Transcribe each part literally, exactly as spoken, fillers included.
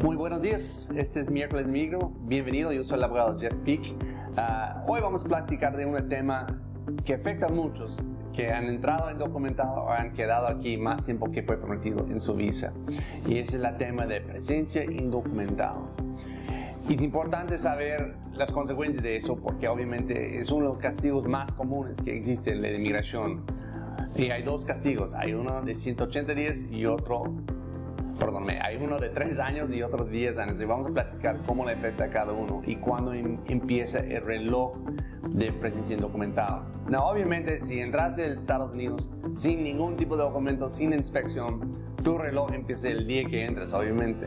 Muy buenos días, este es Miércoles de Migro, bienvenido, yo soy el abogado Jeff Peak. Uh, hoy vamos a platicar de un tema que afecta a muchos que han entrado indocumentados o han quedado aquí más tiempo que fue permitido en su visa, y ese es el tema de presencia indocumentada. Y es importante saber las consecuencias de eso porque obviamente es uno de los castigos más comunes que existe en la inmigración. Y hay dos castigos, hay uno de ciento ochenta días y otro Perdóname, hay uno de tres años y otro de diez años, y vamos a platicar cómo le afecta a cada uno y cuándo em empieza el reloj de presencia indocumentada. No, obviamente, si entraste de Estados Unidos sin ningún tipo de documento, sin inspección, tu reloj empieza el día que entras, obviamente.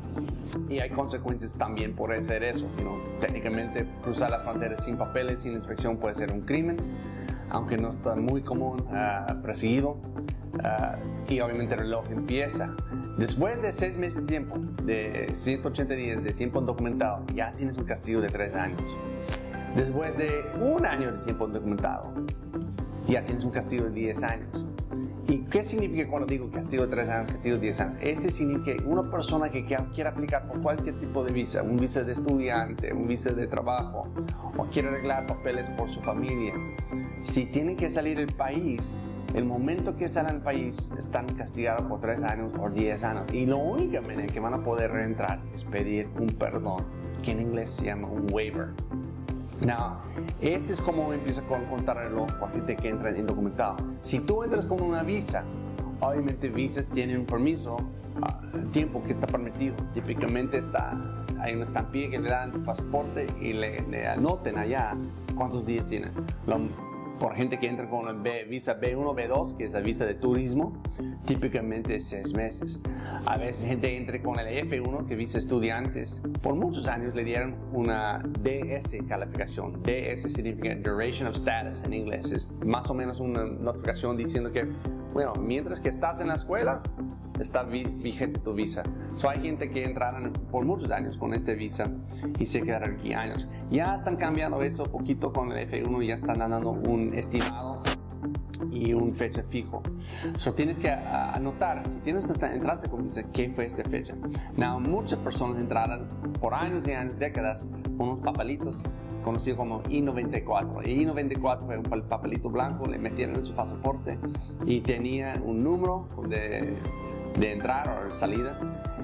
Y hay consecuencias también por hacer eso, ¿no? Técnicamente, cruzar la frontera sin papeles, sin inspección puede ser un crimen, aunque no está muy común, uh, perseguido. Uh, y obviamente el reloj empieza. Después de seis meses de tiempo, de ciento ochenta días de tiempo indocumentado, ya tienes un castigo de tres años. Después de un año de tiempo indocumentado, ya tienes un castigo de diez años. ¿Y qué significa cuando digo castigo de tres años, castigo de diez años? Este significa que una persona que quiera aplicar por cualquier tipo de visa, un visa de estudiante, un visa de trabajo, o quiere arreglar papeles por su familia, si tienen que salir del país, el momento que salen del país están castigados por tres años o diez años, y la única manera que van a poder reentrar es pedir un perdón, que en inglés se llama un waiver. Now, este es como empieza a contar el reloj para gente que entra indocumentado. Si tú entras con una visa, obviamente visas tienen un permiso, uh, tiempo que está permitido. Típicamente está, hay una estampilla que le dan tu pasaporte y le, le anoten allá cuántos días tienen. Lo, Por gente que entra con la B, visa B uno, B dos, que es la visa de turismo, típicamente es seis meses. A veces gente entra con el F uno, que es visa estudiantes. Por muchos años le dieron una D S calificación. D S significa Duration of Status en inglés. Es más o menos una notificación diciendo que, bueno, mientras que estás en la escuela, está vigente tu visa. So, hay gente que entraron por muchos años con esta visa y se quedaron aquí años. Ya están cambiando eso poquito con el F uno, ya están dando un estimado y un fecha fijo. So, tienes que uh, anotar, si tienes, entraste con visa, ¿qué fue esta fecha? Now, muchas personas entraron por años y años, décadas, con unos papelitos conocido como I noventa y cuatro. El I noventa y cuatro fue un papelito blanco, le metieron en su pasaporte y tenía un número de, de entrar o de salida,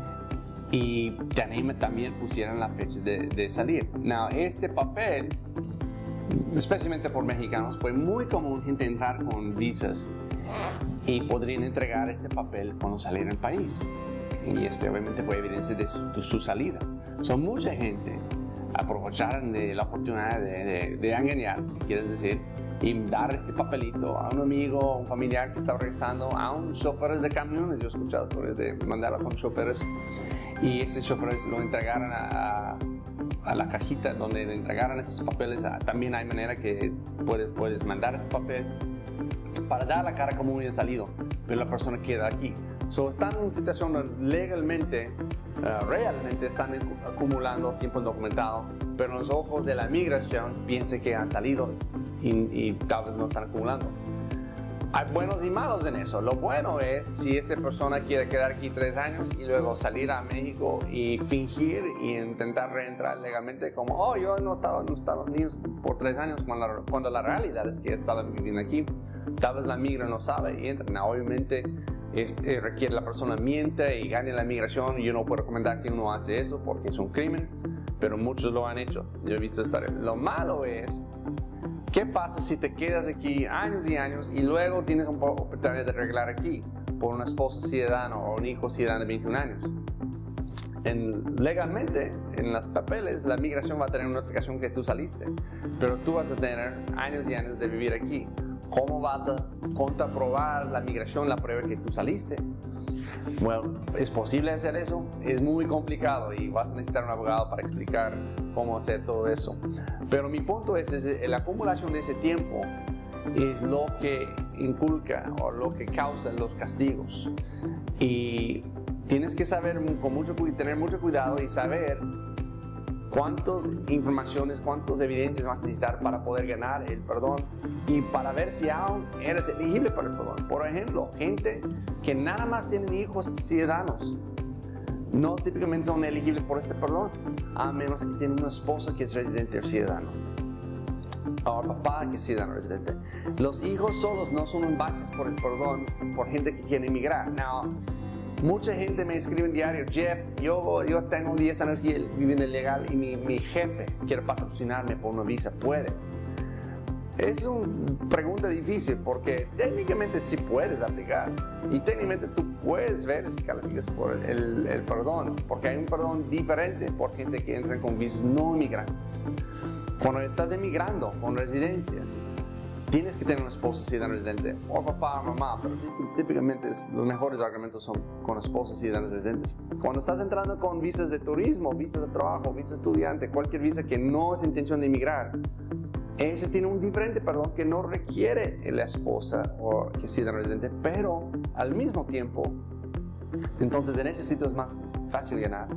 y también pusieron la fecha de, de salir. Now, este papel, especialmente por mexicanos, fue muy común gente entrar con visas y podrían entregar este papel cuando salieran del país, y este obviamente fue evidencia de su, de su salida. So, mucha gente aprovecharon de la oportunidad de, de, de engañar, si quieres decir, y dar este papelito a un amigo, a un familiar que estaba regresando, a un choferes de camiones. Yo he escuchado historias de mandarlo con choferes, y estos choferes lo entregaron a, a, a la cajita donde le entregaron estos papeles. También hay manera que puedes, puedes mandar este papel para dar la cara como hubiera salido, pero la persona queda aquí. So, están en una situación donde legalmente, uh, realmente están acumulando tiempo indocumentado, pero en los ojos de la migración piensa que han salido y, y tal vez no están acumulando. Hay buenos y malos en eso. Lo bueno es si esta persona quiere quedar aquí tres años y luego salir a México y fingir y intentar reentrar legalmente como, oh, yo no he estado en Estados Unidos por tres años, cuando la, cuando la realidad es que estaban viviendo aquí. Tal vez la migra no sabe y entra. No, obviamente este, requiere la persona miente y gane la migración. Yo no puedo recomendar que uno hace eso porque es un crimen, pero muchos lo han hecho. Yo he visto esta. Lo malo es, ¿qué pasa si te quedas aquí años y años y luego tienes una oportunidad de arreglar aquí por una esposa ciudadana o un hijo ciudadano de veintiún años? En, legalmente, en los papeles, la migración va a tener una notificación que tú saliste, pero tú vas a tener años y años de vivir aquí. ¿Cómo vas a contraprobar la migración, la prueba que tú saliste? Bueno, ¿es posible hacer eso? Es muy complicado y vas a necesitar un abogado para explicar cómo hacer todo eso. Pero mi punto es, es la acumulación de ese tiempo es lo que inculca o lo que causa los castigos. Y tienes que saber, con mucho, tener mucho cuidado y saber cuántas informaciones, cuántas evidencias vas a necesitar para poder ganar el perdón y para ver si aún eres elegible para el perdón. Por ejemplo, gente que nada más tienen hijos ciudadanos. no típicamente son elegibles por este perdón, a menos que tienen una esposa que es residente o ciudadano, o papá que es ciudadano residente. Los hijos solos no son bases por el perdón por gente que quiere emigrar. Now, mucha gente me escribe en diario, Jeff, yo, yo tengo diez años viviendo ilegal y mi, mi jefe quiere patrocinarme por una visa, ¿puede? Es una pregunta difícil porque técnicamente sí puedes aplicar y técnicamente tú puedes ver si calificas por el, el perdón, porque hay un perdón diferente por gente que entra con visas no inmigrantes. Cuando estás emigrando con residencia, tienes que tener una esposa ciudadana residente o papá o mamá, pero típicamente los mejores argumentos son con esposas ciudadanas residentes. Cuando estás entrando con visas de turismo, visas de trabajo, visa estudiante, cualquier visa que no es intención de emigrar, ellos tienen un diferente perdón que no requiere la esposa o que sea residente, pero al mismo tiempo, entonces en ese sitio es más fácil ganar.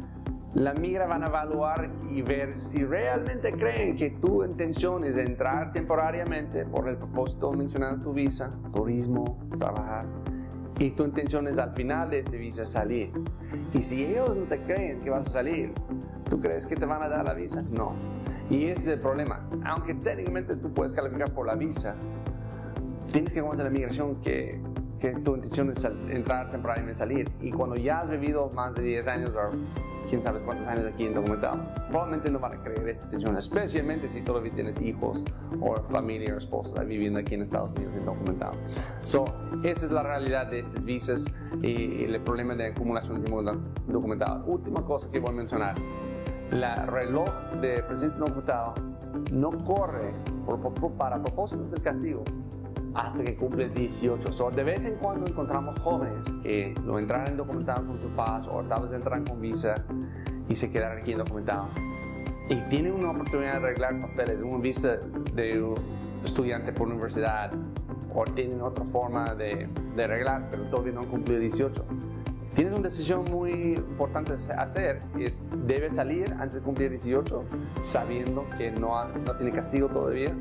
La migra van a evaluar y ver si realmente creen que tu intención es entrar temporariamente por el propósito mencionado en tu visa, turismo, trabajar, y tu intención es al final de este visa salir. Y si ellos no te creen que vas a salir, ¿tú crees que te van a dar la visa? No. Y ese es el problema. Aunque técnicamente tú puedes calificar por la visa, tienes que contar la migración que, que tu intención es entrar temporalmente y salir. Y cuando ya has vivido más de diez años o quién sabe cuántos años aquí indocumentado, probablemente no van a creer esa intención, especialmente si todavía tienes hijos o familia o esposa viviendo aquí en Estados Unidos indocumentado. So, esa es la realidad de estas visas y, y el problema de acumulación de indocumentado. Última cosa que voy a mencionar. La reloj de presencia indocumentado no corre por, por, para propósitos del castigo hasta que cumples dieciocho. So, de vez en cuando encontramos jóvenes que lo entraron indocumentados con sus padres o tal vez entran con visa y se quedaron aquí indocumentados. Y tienen una oportunidad de arreglar papeles, una visa de estudiante por universidad o tienen otra forma de, de arreglar, pero todavía no han cumplido dieciocho. Tienes una decisión muy importante a hacer, es debes salir antes de cumplir dieciocho sabiendo que no, ha, no tiene castigo todavía.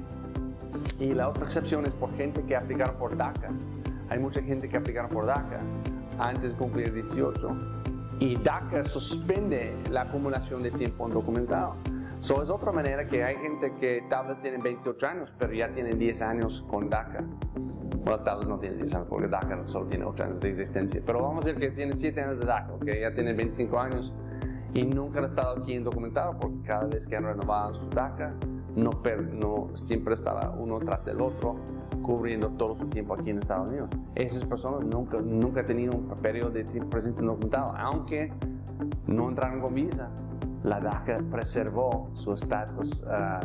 Y la otra excepción es por gente que aplicaron por DACA. Hay mucha gente que aplicaron por DACA antes de cumplir dieciocho y DACA suspende la acumulación de tiempo indocumentado. So, es otra manera que hay gente que tal vez tienen veintiocho años, pero ya tienen diez años con DACA. Bueno, tal vez no tienen diez años porque DACA solo tiene ocho años de existencia. Pero vamos a decir que tienen siete años de DACA, okay? Ya tienen veinticinco años y nunca han estado aquí indocumentados porque cada vez que han renovado su DACA, no, per, no siempre estaba uno tras del otro cubriendo todo su tiempo aquí en Estados Unidos. Esas personas nunca, nunca han tenido un periodo de presencia indocumentada, aunque no entraron con visa. La DACA preservó su estatus,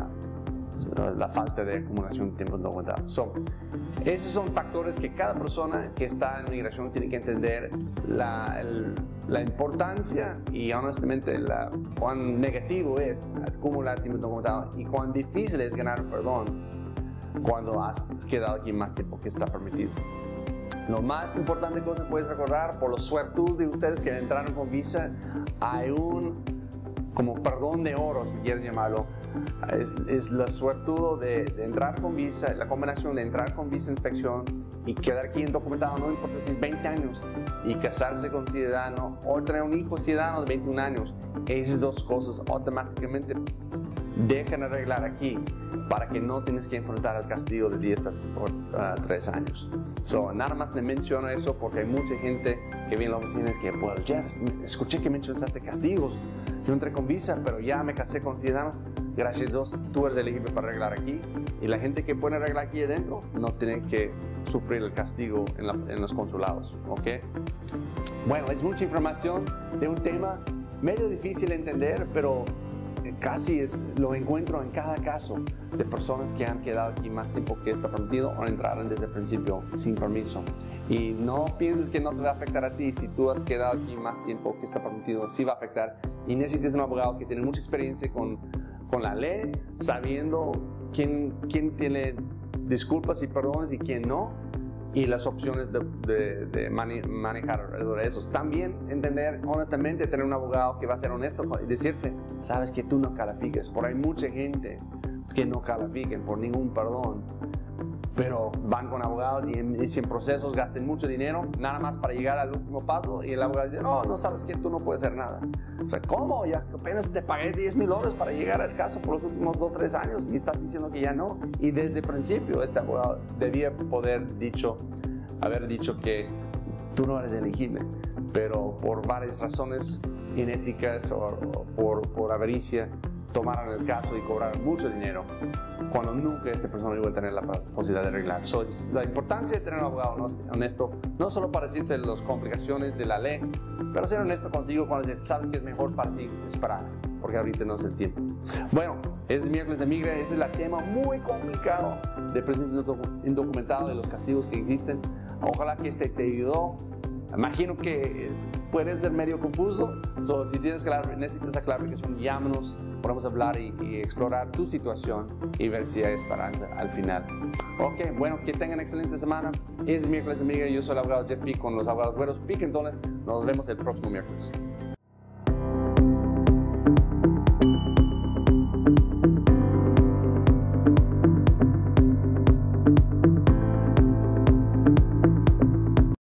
uh, la falta de acumulación de tiempo indocumentado. So, esos son factores que cada persona que está en migración tiene que entender la, el, la importancia y honestamente la, cuán negativo es acumular tiempo indocumentado y cuán difícil es ganar perdón cuando has quedado aquí más tiempo que está permitido. Lo más importante que puedes recordar, por los suertudos de ustedes que entraron con visa, hay un como perdón de oro, si quieres llamarlo, es, es la suertudo de, de entrar con visa, la combinación de entrar con visa inspección y quedar aquí indocumentado, no importa si es veinte años, y casarse con ciudadano o tener un hijo ciudadano de veintiún años, esas dos cosas automáticamente dejan arreglar aquí para que no tienes que enfrentar el castigo de diez o tres años. So, nada más le menciono eso porque hay mucha gente que viene a la oficina y es que, bueno, Jeff, escuché que mencionaste castigos. Yo entré con visa, pero ya me casé con ciudadano. Gracias a Dios, tú eres elegible para arreglar aquí. Y la gente que puede arreglar aquí adentro no tiene que sufrir el castigo en, la, en los consulados. ¿Ok? Bueno, es mucha información de un tema medio difícil de entender, pero casi es, lo encuentro en cada caso de personas que han quedado aquí más tiempo que está permitido o entraron desde el principio sin permiso. Y no pienses que no te va a afectar a ti si tú has quedado aquí más tiempo que está permitido, sí va a afectar. Y necesitas un abogado que tiene mucha experiencia con, con la ley, sabiendo quién, quién tiene disculpas y perdones y quién no, y las opciones de, de, de mane manejar alrededor de esos. También entender, honestamente, tener un abogado que va a ser honesto y decirte, sabes que tú no califiques, por hay mucha gente que no califiquen por ningún perdón pero van con abogados y en, y si en procesos gasten mucho dinero, nada más para llegar al último paso, y el abogado dice, no, no sabes que tú no puedes hacer nada. O sea, ¿cómo? Ya apenas te pagué diez mil dólares para llegar al caso por los últimos dos, tres años y estás diciendo que ya no. Y desde el principio este abogado debía poder dicho, haber dicho que tú no eres elegible, pero por varias razones inéticas o, o por, por avaricia, tomaron el caso y cobraron mucho dinero cuando nunca esta persona iba a tener la posibilidad de arreglar. So, es la importancia de tener un abogado honesto, no solo para decirte las complicaciones de la ley, pero ser honesto contigo cuando sabes que es mejor para ti esperar, porque ahorita no es el tiempo. Bueno, es miércoles de Migra, ese es el tema muy complicado de presencia indocumentada y los castigos que existen. Ojalá que este te ayudó. Imagino que puede ser medio confuso, so, si tienes clar necesitas clarificación, llámanos, podemos hablar y, y explorar tu situación y ver si hay esperanza al final. Ok, bueno, que tengan excelente semana. Es miércoles de Migra, yo soy el abogado Jeff Peak con los abogados Güeros Peak, entonces nos vemos el próximo miércoles.